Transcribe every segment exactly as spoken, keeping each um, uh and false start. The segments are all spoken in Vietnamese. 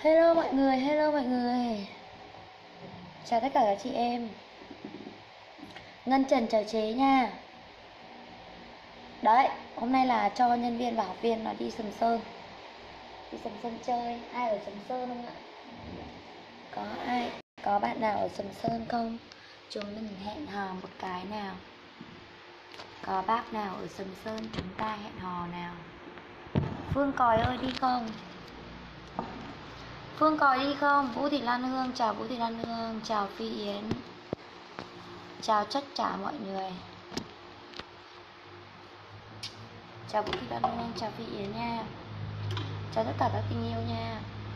Hello mọi người, hello mọi người. Chào tất cả các chị em. Ngân Trần chào chế nha. Đấy, hôm nay là cho nhân viên và học viên nó đi Sầm Sơn. Đi Sầm Sơn chơi. Ai ở Sầm Sơn không ạ? Có ai, có bạn nào ở Sầm Sơn không? Chúng mình hẹn hò một cái nào. Có bác nào ở Sầm Sơn chúng ta hẹn hò nào. Phương Còi ơi đi không? Phương Còi đi không? Vũ Thị Lan Hương, chào Vũ Thị Lan Hương, chào Phi Yến. Chào tất cả mọi người. Chào Vũ Thị Lan Hương, chào Phi Yến nha. Chào tất cả các tình yêu nha.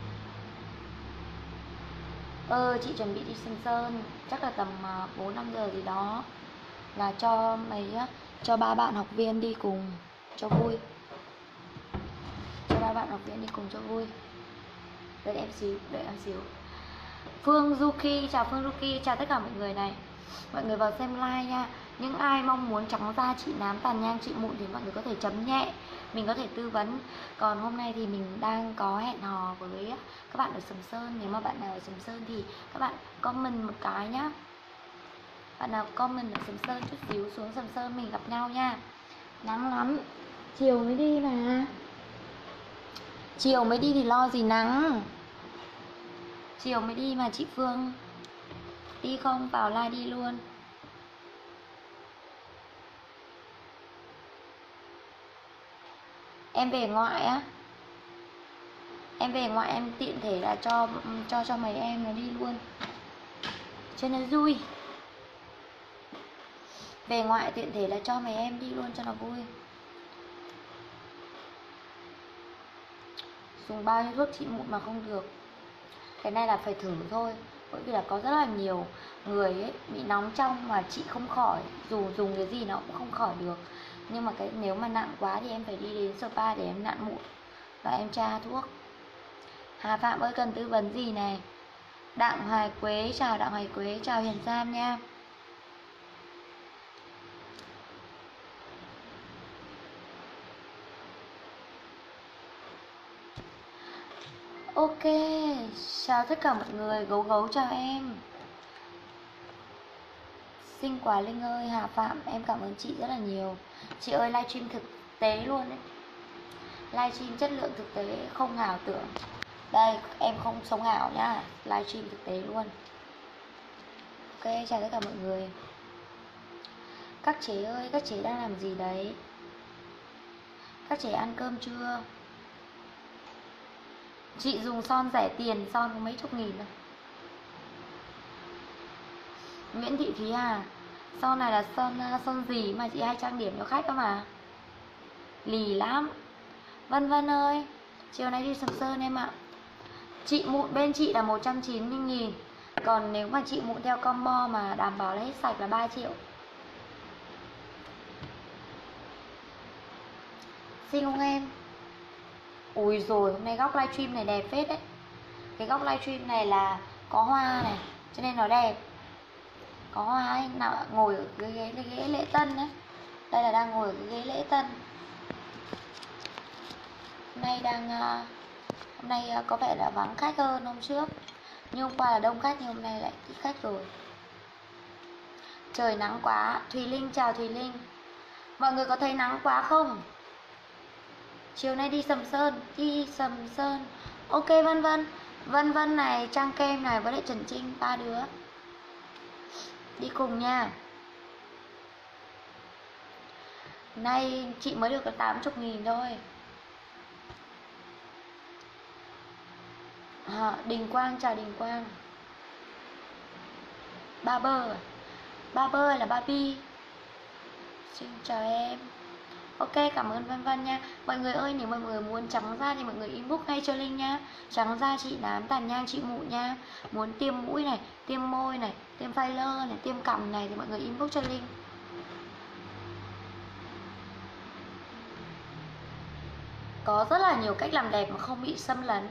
Ờ, chị chuẩn bị đi Sầm Sơn. Chắc là tầm bốn năm giờ gì đó. Là cho mấy Cho ba bạn học viên đi cùng cho vui. Cho ba bạn học viên đi cùng cho vui. Đợi em xíu, đợi em xíu. Phương Duki, chào Phương Duki, chào tất cả mọi người này. Mọi người vào xem like nha. Những ai mong muốn trắng da, trị nám, tàn nhang, trị mụn thì mọi người có thể chấm nhẹ. Mình có thể tư vấn. Còn hôm nay thì mình đang có hẹn hò với các bạn ở Sầm Sơn. Nếu mà bạn nào ở Sầm Sơn thì các bạn comment một cái nhá. Bạn nào comment ở Sầm Sơn chút xíu xuống Sầm Sơn mình gặp nhau nha. Nắng lắm, chiều mới đi mà. Chiều mới đi thì lo gì nắng. Chiều mới đi mà chị Phương. Đi không? Vào live đi luôn. Em về ngoại á. Em về ngoại em tiện thể là cho cho cho mấy em nó đi luôn cho nó vui. Về ngoại tiện thể là cho mấy em đi luôn cho nó vui. Dùng bao nhiêu thuốc trị mụn mà không được. Cái này là phải thử thôi. Bởi vì là có rất là nhiều người ấy bị nóng trong mà chị không khỏi. Dù dùng cái gì nó cũng không khỏi được. Nhưng mà cái nếu mà nặng quá thì em phải đi đến spa để em nặn mụn và em tra thuốc. Hà Phạm ơi cần tư vấn gì này. Đặng Hoài Quế, chào Đặng Hoài Quế, chào Hiền Sam nha. Ok, chào tất cả mọi người, gấu gấu chào em. Xinh quá Linh ơi, Hà Phạm, em cảm ơn chị rất là nhiều. Chị ơi livestream thực tế luôn đấy. Livestream chất lượng thực tế, không ảo tưởng. Đây, em không sống ảo nhá, livestream thực tế luôn. Ok, chào tất cả mọi người. Các chế ơi, các chế đang làm gì đấy? Các chế ăn cơm chưa? Chị dùng son rẻ tiền, son có mấy chục nghìn thôi. Nguyễn Thị Thúy Hà, son này là son son gì mà chị hay trang điểm cho khách cơ mà. Lì lắm. Vân Vân ơi, chiều nay đi Sầm Sơn em ạ. Chị mụn bên chị là một trăm chín mươi nghìn. Còn nếu mà chị mụn theo combo mà đảm bảo là hết sạch là ba triệu. Xinh không em? Ui rồi, hôm nay góc livestream này đẹp phết đấy. Cái góc livestream này là có hoa này, cho nên nó đẹp. Có hoa ấy, nào ngồi ở cái ghế, cái ghế lễ tân đấy. Đây là đang ngồi ở cái ghế lễ tân. Hôm nay đang Hôm nay có vẻ là vắng khách hơn hôm trước. Nhưng hôm qua là đông khách, nhưng hôm nay lại ít khách rồi. Trời nắng quá. Thùy Linh, chào Thùy Linh. Mọi người có thấy nắng quá không? Chiều nay đi Sầm Sơn. Đi Sầm Sơn. Ok Vân Vân. Vân Vân này, Trang Kem này với lại Trần Trinh, ba đứa đi cùng nha. Nay chị mới được có tám mươi nghìn thôi. à, Đình Quang, chào Đình Quang. Ba bơ à? Ba bơ hay là ba bi? Xin chào em. Ok, cảm ơn Vân Vân nha. Mọi người ơi, nếu mọi người muốn trắng da thì mọi người inbox ngay cho Linh nha. Trắng da trị nám, tàn nhang, trị mụn nha. Muốn tiêm mũi này, tiêm môi này, tiêm filler này, tiêm cằm này thì mọi người inbox cho Linh. Có rất là nhiều cách làm đẹp mà không bị xâm lấn.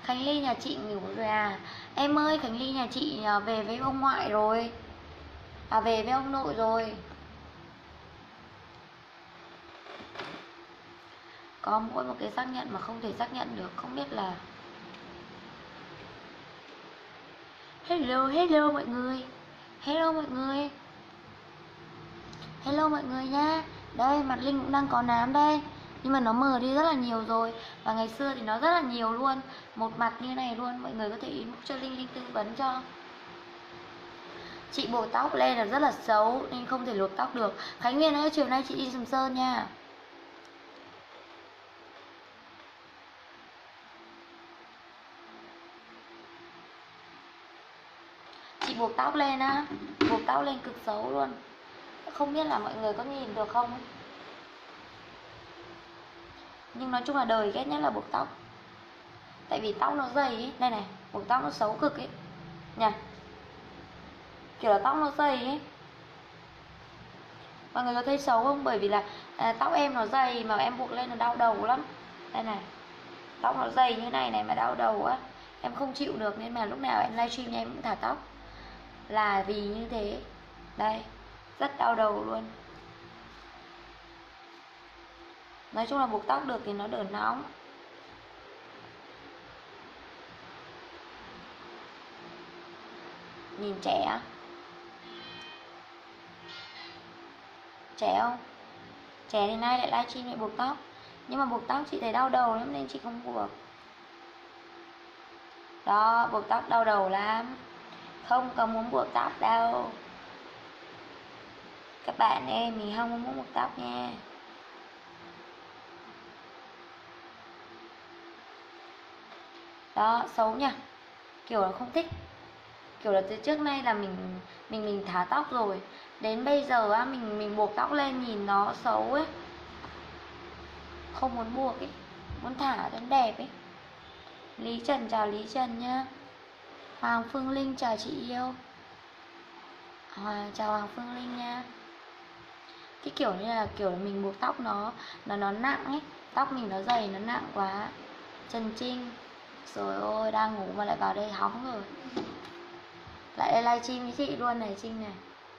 Khánh Ly nhà chị ngủ rồi à? Em ơi, Khánh Ly nhà chị à, về với ông ngoại rồi. À về với ông nội rồi. Có mỗi một cái xác nhận mà không thể xác nhận được, không biết là. Hello, hello mọi người. Hello mọi người. Hello mọi người nha. Đây, mặt Linh cũng đang có nám đây. Nhưng mà nó mờ đi rất là nhiều rồi. Và ngày xưa thì nó rất là nhiều luôn. Một mặt như này luôn. Mọi người có thể inbox cho Linh, Linh tư vấn cho. Chị bột tóc lên là rất là xấu nên không thể lột tóc được. Khánh Nguyên ơi, chiều nay chị đi Sầm Sơn nha. Chị buộc tóc lên á. Buộc tóc lên cực xấu luôn. Không biết là mọi người có nhìn được không. Nhưng nói chung là đời ghét nhất là buộc tóc. Tại vì tóc nó dày ấy. Đây này, buộc tóc nó xấu cực ấy nha. Kiểu là tóc nó dày ấy. Mọi người có thấy xấu không? Bởi vì là à, tóc em nó dày mà em buộc lên nó đau đầu lắm. Đây này, tóc nó dày như này này mà đau đầu á. Em không chịu được nên mà lúc nào em livestream em cũng thả tóc. Là vì như thế. Đây, rất đau đầu luôn. Nói chung là buộc tóc được thì nó đỡ nóng. Nhìn trẻ. Trẻ không? Trẻ thì nay lại livestream lại buộc tóc. Nhưng mà buộc tóc chị thấy đau đầu lắm nên chị không buộc. Đó, buộc tóc đau đầu lắm. Không có muốn buộc tóc đâu. Các bạn em mình không muốn buộc tóc nha. Đó, xấu nha. Kiểu là không thích. Kiểu là từ trước nay là mình mình mình thả tóc rồi. Đến bây giờ á mình mình buộc tóc lên nhìn nó xấu ấy. Không muốn buộc ấy, muốn thả cho đẹp ấy. Lý Trần chào Lý Trần nhá. Hoàng Phương Linh chào chị yêu. À, chào Hoàng Phương Linh nha. Cái kiểu như là kiểu là mình buộc tóc nó nó nó nặng ấy, tóc mình nó dày nó nặng quá. Trần Trinh, rồi ôi đang ngủ mà lại vào đây hóng rồi. Lại livestream với chị luôn này Trinh này.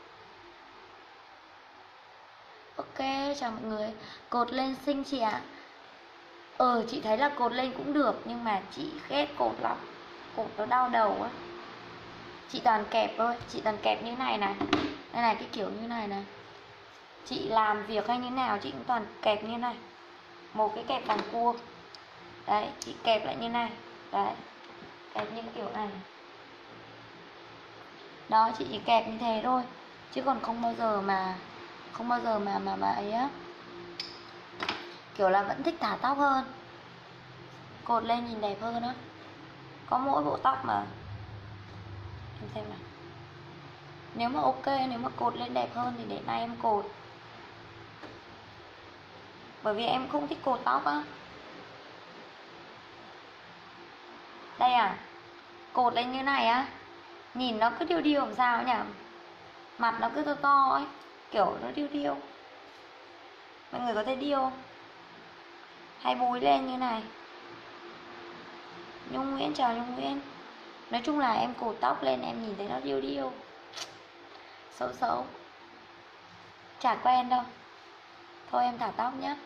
Ok, chào mọi người. Cột lên xinh chị ạ. Ờ chị thấy là cột lên cũng được nhưng mà chị ghét cột lắm. Cột nó đau đầu á. Chị toàn kẹp thôi, chị toàn kẹp như này này. Đây này, cái kiểu như này này. Chị làm việc hay như nào chị cũng toàn kẹp như này. Một cái kẹp bằng cua. Đấy, chị kẹp lại như này. Đấy, kẹp những kiểu này. Đó, chị chỉ kẹp như thế thôi. Chứ còn không bao giờ mà Không bao giờ mà mà mà ấy á. Kiểu là vẫn thích thả tóc hơn. Cột lên nhìn đẹp hơn á. Có mỗi bộ tóc mà. Em xem nào. Nếu mà ok, nếu mà cột lên đẹp hơn thì để nay em cột. Bởi vì em không thích cột tóc á. Đây à, cột lên như này á, nhìn nó cứ điêu điêu làm sao nhỉ. Mặt nó cứ to to ấy, kiểu nó điêu điêu. Mọi người có thấy điêu không? Hay búi lên như này. Nhung Nguyễn chào Nhung Nguyễn. Nói chung là em cột tóc lên em nhìn thấy nó điêu điêu, xấu xấu, chả quen đâu. Thôi em thả tóc nhá.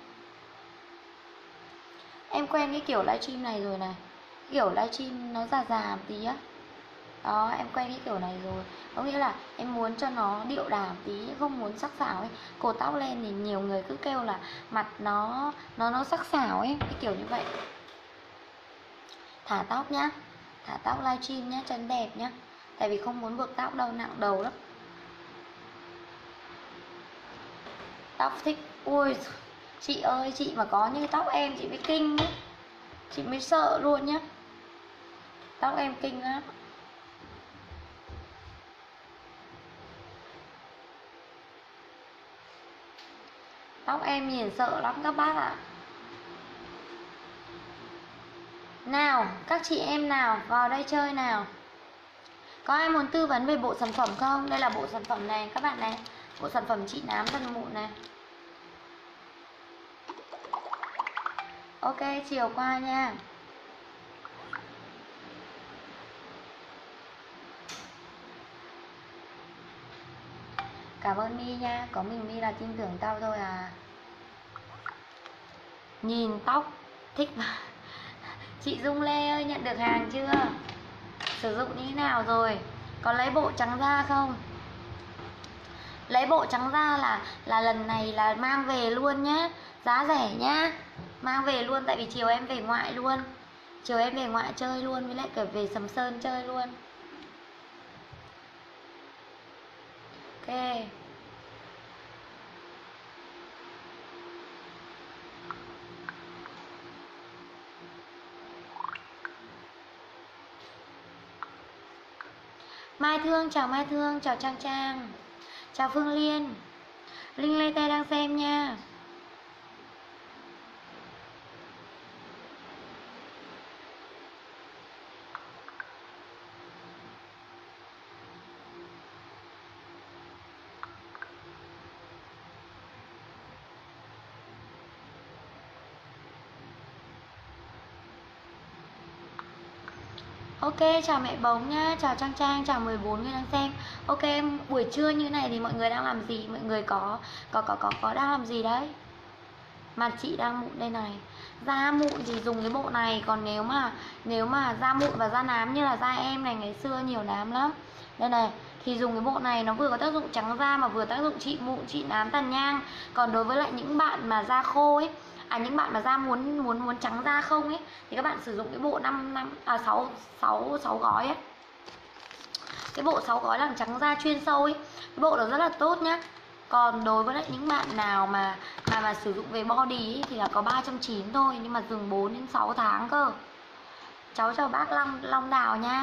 Em quen cái kiểu livestream này rồi này. Kiểu livestream nó già già một tí á. Đó, em quen cái kiểu này rồi. Có nghĩa là em muốn cho nó điệu đà một tí, không muốn sắc sảo ấy. Cột tóc lên thì nhiều người cứ kêu là mặt nó nó nó sắc sảo ấy, cái kiểu như vậy. Thả tóc nhá. Thả tóc livestream nhá, cho nó đẹp nhá. Tại vì không muốn buộc tóc đâu, nặng đầu lắm. Tóc thích. Ui, chị ơi, chị mà có như tóc em chị mới kinh ấy. Chị mới sợ luôn nhá. Tóc em kinh lắm. Tóc em nhìn sợ lắm các bác ạ. Nào, các chị em nào, vào đây chơi nào. Có ai muốn tư vấn về bộ sản phẩm không? Đây là bộ sản phẩm này các bạn này. Bộ sản phẩm trị nám thân mụn này. Ok, chiều qua nha. Cảm ơn My nha, có mình My là tin tưởng tao thôi à. Nhìn tóc thích mà. Chị Dung Lê ơi, nhận được hàng chưa? Sử dụng như thế nào rồi? Có lấy bộ trắng da không? Lấy bộ trắng da là là lần này là mang về luôn nhá, giá rẻ nhá. Mang về luôn, tại vì chiều em về ngoại luôn. Chiều em về ngoại chơi luôn, với lại cả về Sầm Sơn chơi luôn. Ok. Mai Thương, chào Mai Thương, chào Trang Trang, chào Phương Liên. Linh Lê Tê đang xem nha. Ok, chào mẹ bóng nhá, chào Trang Trang, chào mười bốn người đang xem. Ok, buổi trưa như này thì mọi người đang làm gì? Mọi người có có có có có đang làm gì đấy? Mặt chị đang mụn đây này. Da mụn thì dùng cái bộ này, còn nếu mà nếu mà da mụn và da nám như là da em này, ngày xưa nhiều nám lắm. Đây này, thì dùng cái bộ này nó vừa có tác dụng trắng da mà vừa tác dụng trị mụn, trị nám, tàn nhang. Còn đối với lại những bạn mà da khô ấy, à những bạn mà da muốn muốn muốn trắng da không ấy thì các bạn sử dụng cái bộ năm năm à sáu sáu sáu gói ấy. Cái bộ sáu gói làm trắng da chuyên sâu ấy, cái bộ đó rất là tốt nhá. Còn đối với lại những bạn nào mà mà mà sử dụng về body ấy, thì là có ba trăm chín mươi thôi, nhưng mà dùng bốn đến sáu tháng cơ. Cháu chào bác Long Long Đào nha.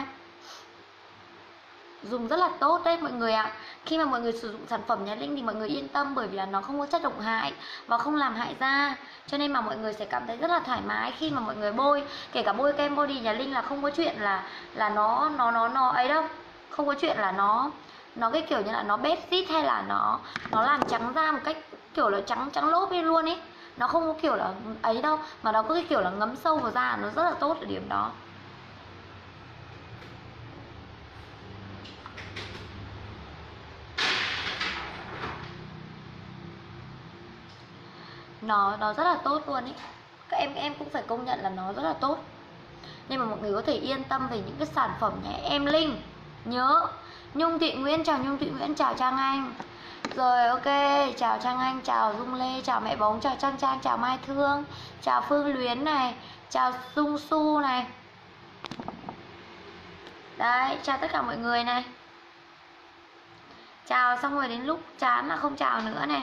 Dùng rất là tốt đấy mọi người ạ. À. Khi mà mọi người sử dụng sản phẩm nhà Linh thì mọi người yên tâm, bởi vì là nó không có chất độc hại và không làm hại da, cho nên mà mọi người sẽ cảm thấy rất là thoải mái khi mà mọi người bôi. Kể cả bôi kem body nhà Linh là không có chuyện là là nó nó nó nó ấy đâu, không có chuyện là nó nó cái kiểu như là nó bết rít hay là nó nó làm trắng da một cách kiểu là trắng trắng lốp lên luôn ấy. Nó không có kiểu là ấy đâu, mà nó có cái kiểu là ngấm sâu vào da, nó rất là tốt ở điểm đó. nó nó rất là tốt luôn ý. Các em em cũng phải công nhận là nó rất là tốt, nên mà mọi người có thể yên tâm về những cái sản phẩm nhà em Linh. Nhớ Nhung Thị Nguyễn, chào Nhung Thị Nguyễn, chào Trang Anh. Rồi ok, chào Trang Anh, chào Dung Lê, chào mẹ bóng, chào Trang Trang, chào Mai Thương, chào Phương Luyến này, chào Dung Su này. Đấy, chào tất cả mọi người này. Chào xong rồi đến lúc chán là không chào nữa này.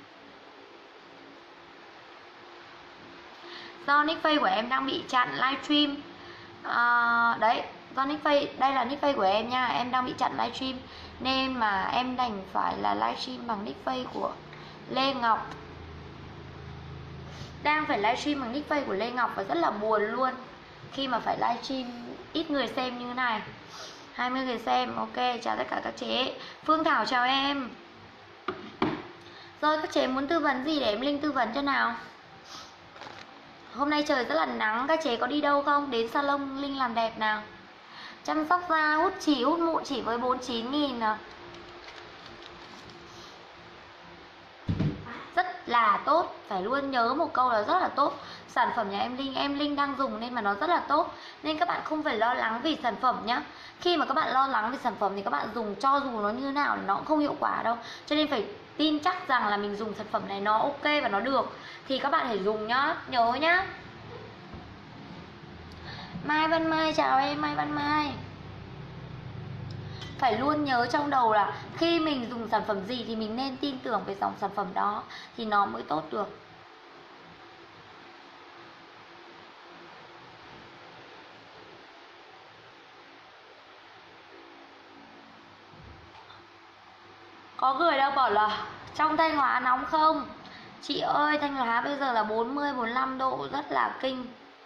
Do nick face của em đang bị chặn livestream à, đấy, do nick face, đây là nick face của em nha, em đang bị chặn livestream nên mà em đành phải là livestream bằng nick face của Lê Ngọc. Đang phải livestream bằng nick face của Lê Ngọc và rất là buồn luôn khi mà phải livestream ít người xem như thế này, hai mươi người xem. Ok, chào tất cả các chế. Phương Thảo chào em. Rồi các chế muốn tư vấn gì để em Linh tư vấn cho nào? Hôm nay trời rất là nắng, các chế có đi đâu không? Đến salon Linh làm đẹp nào. Chăm sóc da, hút chỉ, hút mụn chỉ với bốn mươi chín nghìn à. Rất là tốt, phải luôn nhớ một câu là rất là tốt. Sản phẩm nhà em Linh, em Linh đang dùng nên mà nó rất là tốt. Nên các bạn không phải lo lắng vì sản phẩm nhá. Khi mà các bạn lo lắng vì sản phẩm thì các bạn dùng cho dù nó như thế nào nó cũng không hiệu quả đâu. Cho nên phải tin chắc rằng là mình dùng sản phẩm này nó ok và nó được thì các bạn hãy dùng nhá, nhớ nhá. Mai Văn Mai chào em, Mai Văn Mai. Phải luôn nhớ trong đầu là khi mình dùng sản phẩm gì thì mình nên tin tưởng về dòng sản phẩm đó thì nó mới tốt được. Có người đâu bảo là trong Thanh Hóa nóng không? Chị ơi, Thanh Hóa bây giờ là bốn mươi, bốn mươi lăm độ, rất là kinh.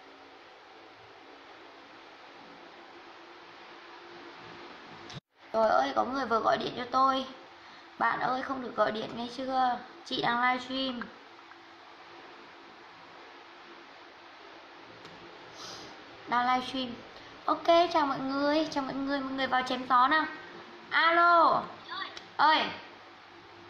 Trời ơi, có người vừa gọi điện cho tôi. Bạn ơi, không được gọi điện nghe chưa? Chị đang livestream. Đang livestream. Ok, chào mọi người, chào mọi người, mọi người vào chém gió nào. Alo. Ơi.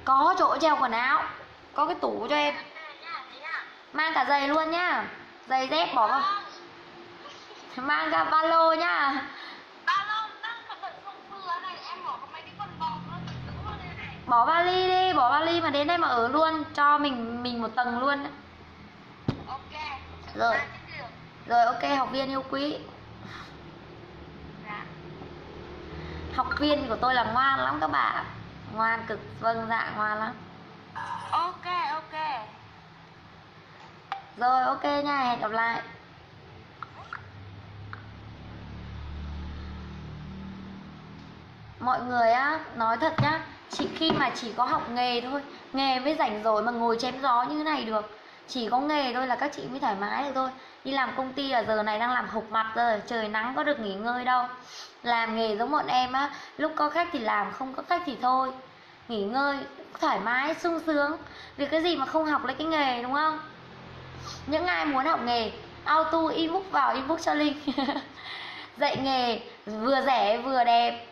Có chỗ treo quần áo, có cái tủ cho em. Mang cả giày luôn nhá. Giày dép bỏ vào. Mang cả ba lô nhá. Bỏ vali đi, bỏ vali mà đến đây mà ở luôn, cho mình mình một tầng luôn. Ok. Rồi. Rồi ok, học viên yêu quý. Dạ. Học viên của tôi là ngoan lắm các bạn. Ngoan cực, vâng dạ ngoan lắm. Ok, ok. Rồi ok nha, hẹn gặp lại. Mọi người á, nói thật nhá, chỉ khi mà chỉ có học nghề thôi, nghề mới rảnh rỗi mà ngồi chém gió như thế này được. Chỉ có nghề thôi là các chị mới thoải mái được thôi. Đi làm công ty là giờ này đang làm hộc mặt rồi, trời nắng có được nghỉ ngơi đâu. Làm nghề giống bọn em á, lúc có khách thì làm, không có khách thì thôi. Nghỉ ngơi, thoải mái, sung sướng. Vì cái gì mà không học lấy cái nghề đúng không? Những ai muốn học nghề, auto inbox vào inbox cho Linh. Dạy nghề vừa rẻ vừa đẹp.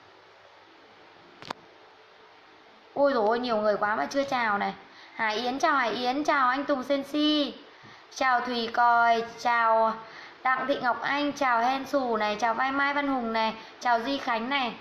Ôi dồi ôi, nhiều người quá mà chưa chào này. Hải Yến, chào Hải Yến, chào anh Tùng Sensi, chào Thùy Còi, chào Đặng Thị Ngọc Anh, chào Hen Sù này, chào Vai Mai Văn Hùng này, chào Duy Khánh này.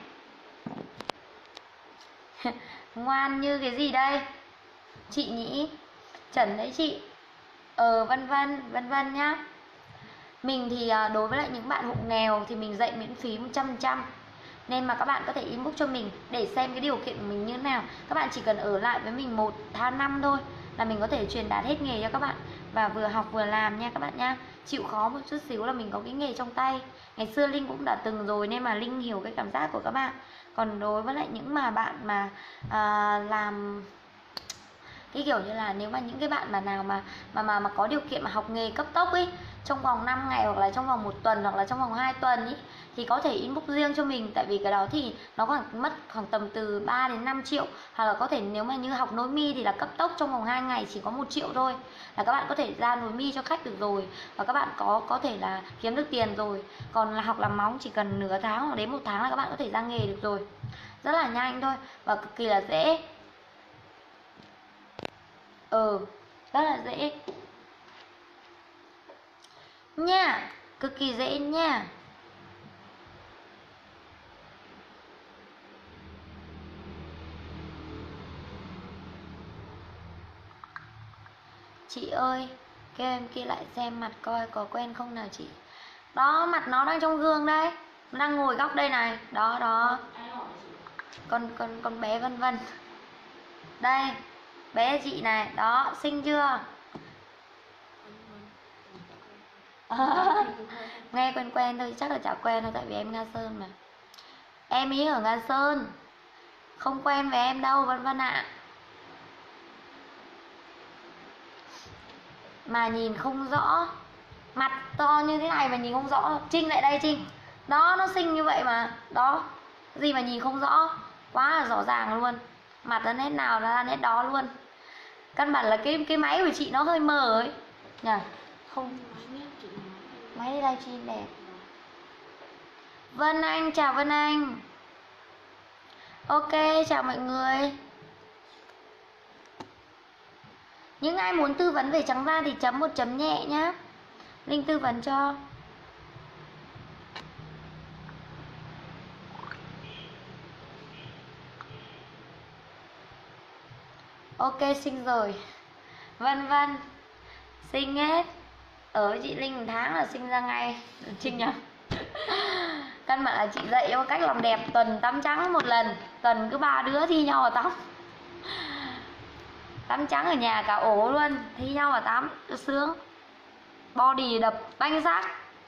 Ngoan như cái gì đây? Chị nhỉ? Trần đấy chị. Ờ vân vân, vân vân nhá. Mình thì đối với lại những bạn hộ nghèo thì mình dạy miễn phí một trăm phần trăm. Nên mà các bạn có thể inbox cho mình để xem cái điều kiện của mình như thế nào. Các bạn chỉ cần ở lại với mình một tháng năm thôi là mình có thể truyền đạt hết nghề cho các bạn. Và vừa học vừa làm nha các bạn nha. Chịu khó một chút xíu là mình có cái nghề trong tay. Ngày xưa Linh cũng đã từng rồi nên mà Linh hiểu cái cảm giác của các bạn. Còn đối với lại những mà bạn mà à, làm cái kiểu như là nếu mà những cái bạn mà nào mà mà mà mà có điều kiện mà học nghề cấp tốc ấy, trong vòng năm ngày hoặc là trong vòng một tuần hoặc là trong vòng hai tuần ấy, thì có thể inbox riêng cho mình. Tại vì cái đó thì nó khoảng mất khoảng tầm từ ba đến năm triệu. Hoặc là có thể nếu mà như học nối mi thì là cấp tốc trong vòng hai ngày chỉ có một triệu thôi, là các bạn có thể ra nối mi cho khách được rồi. Và các bạn có có thể là kiếm được tiền rồi. Còn là học làm móng chỉ cần nửa tháng hoặc đến một tháng là các bạn có thể ra nghề được rồi. Rất là nhanh thôi và cực kỳ là dễ. Ừ, rất là dễ nha, cực kỳ dễ nha. Chị ơi, kêu em kia lại xem mặt coi có quen không nào chị. Đó, mặt nó đang trong gương đây, nó đang ngồi góc đây này. Đó, đó. Con, con, con bé Vân Vân. Đây, bé chị này, đó, xinh chưa? À, nghe quen quen thôi, chắc là chả quen đâu tại vì em Nga Sơn mà. Em ý ở Nga Sơn, không quen với em đâu Vân Vân ạ. Mà nhìn không rõ, mặt to như thế này mà nhìn không rõ. Trinh lại đây Trinh. Đó, nó xinh như vậy mà. Đó, gì mà nhìn không rõ. Quá là rõ ràng luôn. Mặt nó nét nào là nét đó luôn. Căn bản là cái cái máy của chị nó hơi mờ ấy nhỉ. Không, máy đi livestream đẹp. Vân Anh, chào Vân Anh. Ok, chào mọi người. Những ai muốn tư vấn về trắng da thì chấm một chấm nhẹ nhá. Linh tư vấn cho. Ok, xinh rồi. Vân Vân xinh hết. Ở với chị Linh một tháng là sinh ra ngay. Trinh nhỉ. Căn bản là chị dạy cho cách làm đẹp. Tuần tắm trắng một lần, tuần cứ ba đứa thi nhau vào tắm. Tắm trắng ở nhà cả ổ luôn, thi nhau vào tắm cho sướng. Body đập banh xác.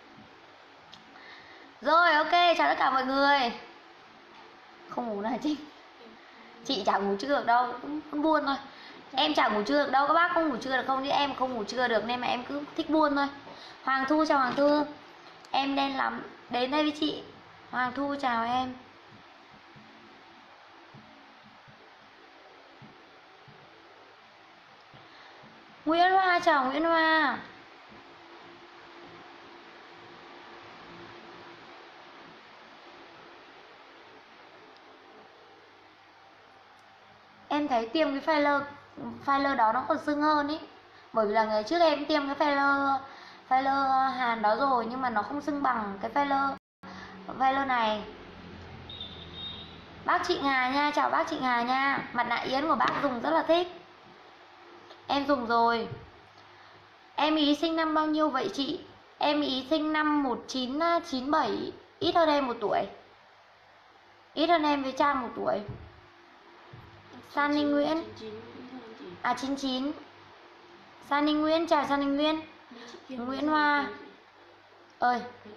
Rồi ok, chào tất cả mọi người. Không ngủ nào Trinh. Chị chả ngủ trưa được đâu, cũng, cũng buồn thôi. Em chả ngủ trưa được đâu, các bác không ngủ trưa được không? Chứ em không ngủ trưa được nên mà em cứ thích buồn thôi. Hoàng Thu, chào Hoàng Thu. Em đen lắm, đến đây với chị. Hoàng Thu chào em. Nguyễn Hoa, chào Nguyễn Hoa. Em em thấy tiêm cái filler filler đó nó còn sưng hơn ý. Bởi vì là ngày trước em tiêm cái filler filler Hàn đó rồi nhưng mà nó không sưng bằng cái filler filler này. Bác chị Hà nha, chào bác chị Hà nha. Mặt nạ yến của bác dùng rất là thích. Em dùng rồi. Em ý sinh năm bao nhiêu vậy chị? Em ý sinh năm một chín chín bảy, ít hơn em một tuổi. Ít hơn em với Trang một tuổi. San Ninh Nguyễn. À chín chín. San Ninh Nguyễn, chào San Ninh Nguyễn. Nguyễn Hoa. Ơi.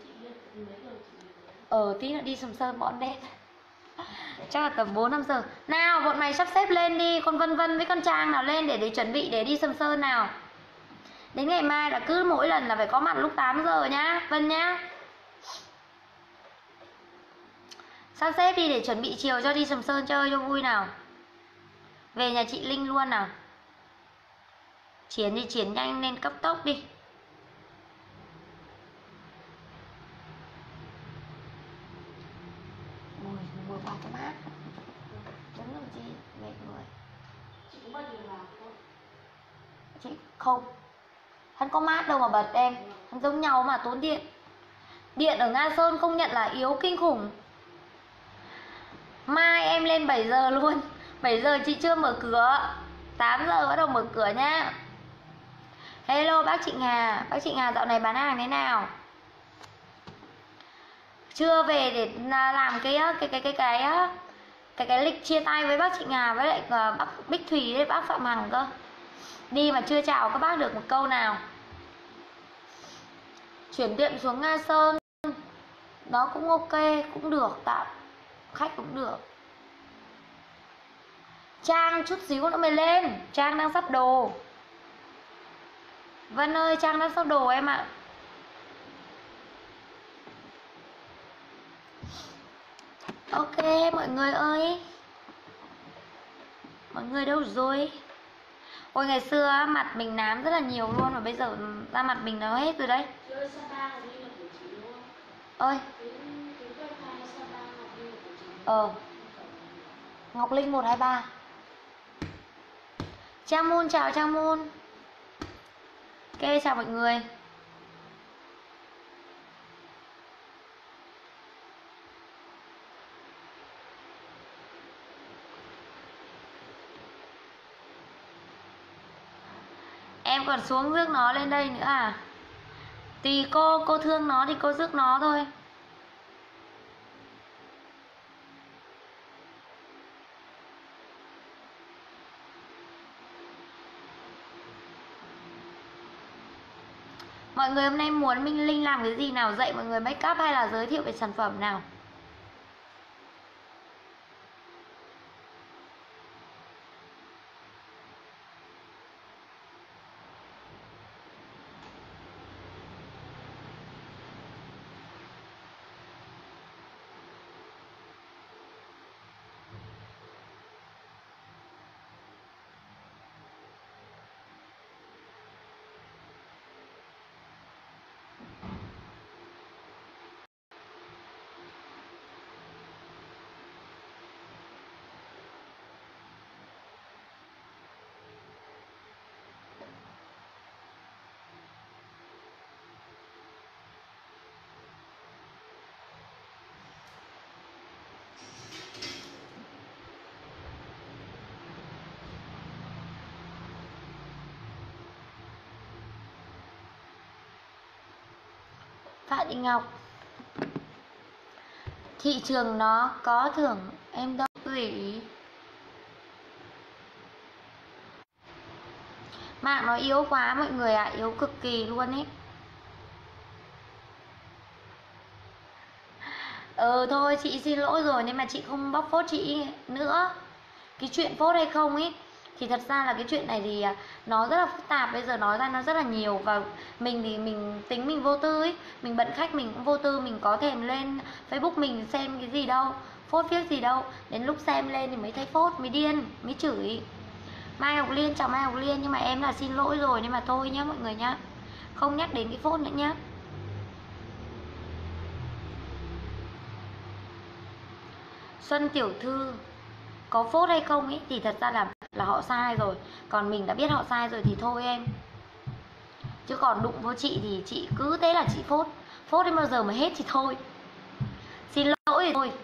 Ờ tí nữa đi Sầm Sơn bọn đen. Chắc là tầm bốn năm giờ. Nào bọn mày sắp xếp lên đi. Con Vân Vân với con Trang nào lên để để chuẩn bị để đi Sầm Sơn nào. Đến ngày mai là cứ mỗi lần là phải có mặt lúc tám giờ nhá Vân nhá. Sắp xếp đi để chuẩn bị chiều cho đi Sầm Sơn chơi cho vui nào. Về nhà chị Linh luôn nào. Chiến thì chiến nhanh lên cấp tốc đi. Ôi mùa vào cho mát. Đứng làm chi mệt người. Chị có bật điều hòa không? Chị không. Hắn có mát đâu mà bật em. Hắn giống nhau mà tốn điện. Điện ở Nga Sơn công nhận là yếu kinh khủng. Mai em lên bảy giờ luôn. Bảy giờ chị chưa mở cửa. Tám giờ bắt đầu mở cửa nhá. Hello bác chị Hà. Bác chị Hà dạo này bán hàng thế nào? Chưa về để làm cái cái cái cái cái cái cái, cái lịch chia tay với bác chị Hà với lại bác Bích Thủy với bác Phạm Hằng cơ. Đi mà chưa chào các bác được một câu nào. Chuyển tiệm xuống Nga Sơn nó cũng ok, cũng được, tạm khách cũng được. Trang chút xíu nữa mới lên. Trang đang sắp đồ. Vân ơi Trang đang sắp đồ em ạ. Ok mọi người ơi. Mọi người đâu rồi? Ôi ngày xưa mặt mình nám rất là nhiều luôn. Và bây giờ da mặt mình nó hết rồi đấy. Ơi Ờ Ngọc Linh một hai ba. Trang Moon chào Trang Moon. Ok chào mọi người. Em còn xuống rước nó lên đây nữa à? Tùy cô, cô thương nó thì cô rước nó thôi. Mọi người hôm nay muốn Minh Linh làm cái gì nào? Dạy mọi người make up hay là giới thiệu về sản phẩm nào? Phạm Thị Ngọc. Thị trường nó có thưởng em đâu gì. Mạng nó yếu quá mọi người ạ, à, yếu cực kỳ luôn ấy. Ừ thôi chị xin lỗi rồi, nhưng mà chị không bóc phốt chị nữa. Cái chuyện phốt hay không ấy thì thật ra là cái chuyện này thì nó rất là phức tạp. Bây giờ nói ra nó rất là nhiều. Và mình thì mình tính mình vô tư ấy. Mình bận khách mình cũng vô tư. Mình có thèm lên Facebook mình xem cái gì đâu, phốt viết gì đâu. Đến lúc xem lên thì mới thấy phốt, mới điên, mới chửi. Mai Ngọc Liên, chào Mai Ngọc Liên. Nhưng mà em là xin lỗi rồi, nhưng mà thôi nhá mọi người nhá, không nhắc đến cái phốt nữa nhá. Xuân tiểu thư có phốt hay không ấy thì thật ra là là họ sai rồi. Còn mình đã biết họ sai rồi thì thôi em. Chứ còn đụng với chị thì chị cứ thế là chị phốt. Phốt đến bao giờ mà hết thì thôi. Xin lỗi thì thôi.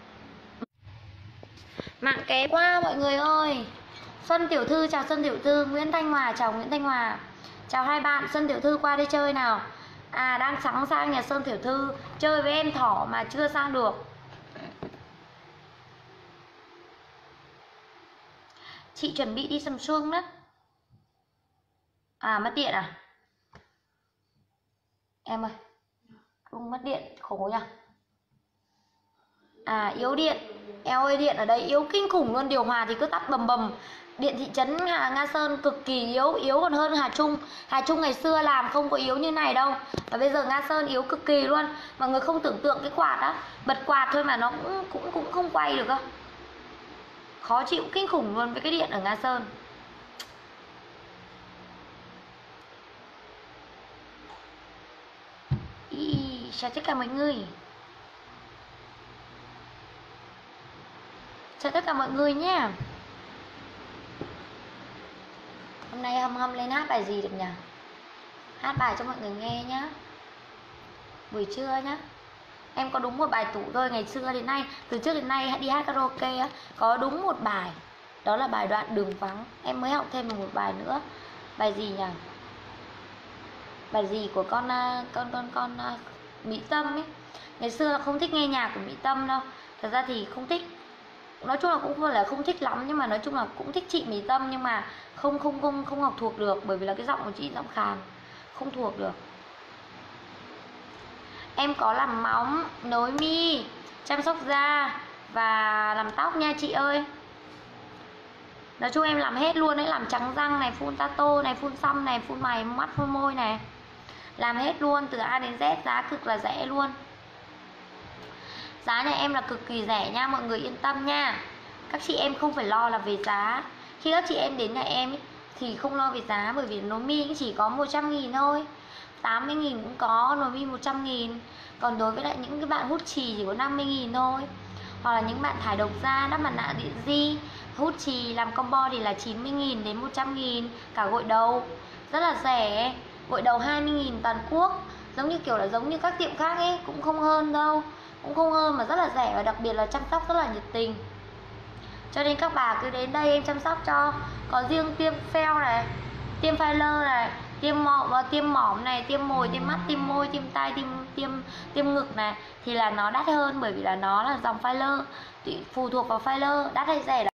Mạng ké quá mọi người ơi. Xuân Tiểu Thư chào Xuân Tiểu Thư, Nguyễn Thanh Hòa chào Nguyễn Thanh Hòa. Chào hai bạn, Xuân Tiểu Thư qua đây chơi nào. À đang sẵn sang nhà Xuân Tiểu Thư chơi với em thỏ mà chưa sang được. Chị chuẩn bị đi Sầm Xuông đó. À mất điện à? Em ơi, không mất điện khổ nhỉ. À yếu điện. Eo ơi điện ở đây yếu kinh khủng luôn, điều hòa thì cứ tắt bầm bầm. Điện thị trấn Hà Nga Sơn cực kỳ yếu, yếu còn hơn Hà Trung. Hà Trung ngày xưa làm không có yếu như này đâu. Và bây giờ Nga Sơn yếu cực kỳ luôn. Mọi người không tưởng tượng cái quạt á, bật quạt thôi mà nó cũng cũng cũng không quay được cơ. Khó chịu kinh khủng luôn với cái điện ở Nga Sơn. Ý, chào tất cả mọi người. Chào tất cả mọi người nhé. Hôm nay hâm hâm lên hát bài gì được nhỉ? Hát bài cho mọi người nghe nhá. Buổi trưa nhá. Em có đúng một bài tủ thôi. Ngày xưa đến nay, từ trước đến nay đi hát karaoke á, có đúng một bài. Đó là bài Đoạn Đường Vắng. Em mới học thêm một bài nữa. Bài gì nhỉ? Bài gì của con con con con Mỹ Tâm ấy. Ngày xưa là không thích nghe nhạc của Mỹ Tâm đâu. Thật ra thì không thích. Nói chung là cũng không phải là không thích lắm, nhưng mà nói chung là cũng thích chị Mỹ Tâm, nhưng mà không không không không học thuộc được, bởi vì là cái giọng của chị giọng khàn, không thuộc được. Em có làm móng, nối mi, chăm sóc da và làm tóc nha chị ơi. Nói chung em làm hết luôn đấy, làm trắng răng này, phun tato này, phun xăm này, phun mày, mắt, phun môi này. Làm hết luôn, từ A đến Z, giá cực là rẻ luôn. Giá nhà em là cực kỳ rẻ nha, mọi người yên tâm nha. Các chị em không phải lo là về giá. Khi các chị em đến nhà em ý, thì không lo về giá, bởi vì nối mi chỉ có một trăm nghìn thôi, tám mươi nghìn cũng có, nối mi một trăm nghìn. Còn đối với lại những cái bạn hút chì chỉ có năm mươi nghìn thôi. Hoặc là những bạn thải độc da, đắp mặt nạ điện di, hút chì làm combo thì là chín mươi nghìn đến một trăm nghìn. Cả gội đầu, rất là rẻ. Gội đầu hai mươi nghìn toàn quốc. Giống như kiểu là giống như các tiệm khác ấy, cũng không hơn đâu. Cũng không hơn mà rất là rẻ, và đặc biệt là chăm sóc rất là nhiệt tình. Cho nên các bà cứ đến đây em chăm sóc cho. Có riêng tiêm fail này, tiêm filler này, tiêm mỏm, tiêm mỏm này, tiêm mồi, tiêm mắt, tiêm môi, tiêm tai, tiêm tiêm tiêm ngực này thì là nó đắt hơn, bởi vì là nó là dòng filler, phụ thuộc vào filler. Đắt hay rẻ